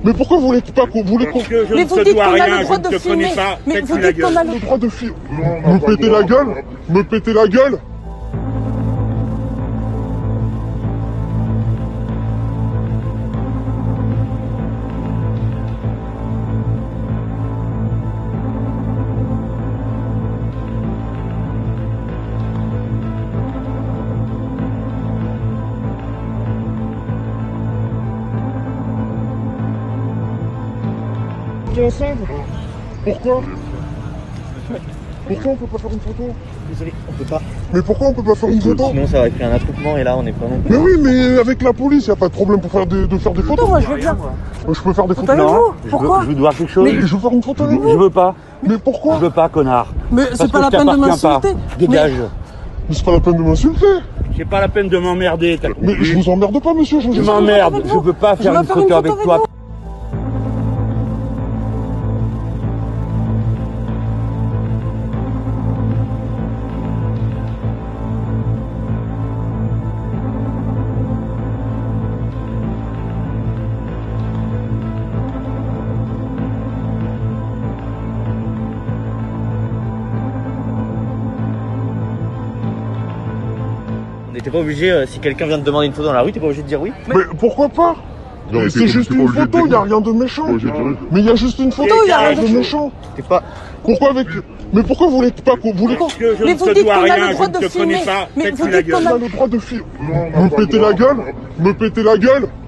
Mais pourquoi vous voulez pas qu'on voulait qu'on... Parce que je Mais ne vous te dites dois qu'on a rien, le droit je de ne te connais filmer. pas, Mais faites vous la dites qu'on gueule. a Le droit de filmer. Me péter la gueule? Me péter la gueule? Ensemble. Pourquoi? Pourquoi on peut pas faire une photo? Désolé, on peut pas. Mais pourquoi on peut pas faire une photo? Sinon ça aurait créé un attroupement et là on est vraiment... Mais oui, mais avec la police, y a pas de problème pour faire de faire des photos. Moi je veux bien. Je peux faire des photos. Avec vous. Pourquoi? Je veux voir quelque chose. Mais je veux faire une photo avec vous. Je veux pas. Mais pourquoi? Je veux pas, connard. Mais Parce c'est pas que la je peine de t'appartiens pas. m'insulter. Dégage. Mais c'est pas la peine de m'insulter. C'est pas la peine de m'emmerder, t'as Mais compris? je vous emmerde pas, monsieur. Tu m'emmerdes, je veux pas faire une photo avec toi. On n'était pas obligé, si quelqu'un vient de demander une photo dans la rue, t'es pas obligé de dire oui? Mais pourquoi pas? C'est juste une photo, y a rien de méchant. Mais il y a juste une photo, y a rien de méchant. T'es pas... Pourquoi avec... Mais pourquoi vous voulez pas qu'on voulait... Parce que je Mais ne vous te dites dois qu'on a rien, le je droit ne de te connais filmer. pas, Mais faites vous la dites qu'on gueule. a On a le droit de filmer. Me péter la gueule? Me péter la gueule?